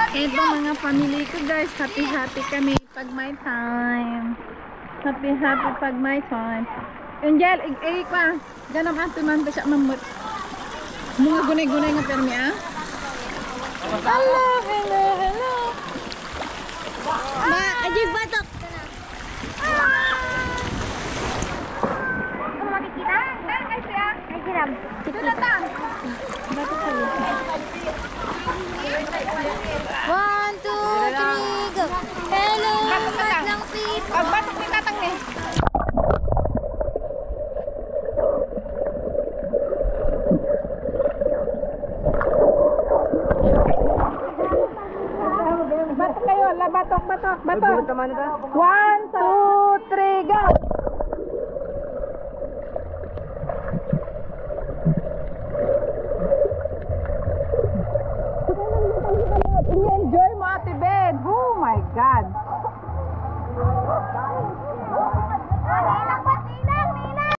Ito mga family ko guys, happy kami pag may time. Happy pag may time. Angel, pa. Ganam ato man pa siya mamut. Mga gunay-gunay nga permi ah. Hello. Ma, aja batok. Ano makikita? Ay siya. Ay siram. Doon ta. Bato sa loob. 1, 2, 3, go. Hello, madlang people. Pagbatok ni tatang ni. Batok kayo, batok. 1, 2, 3, go! Ini-enjoy mo Ate Ben. Oh my God.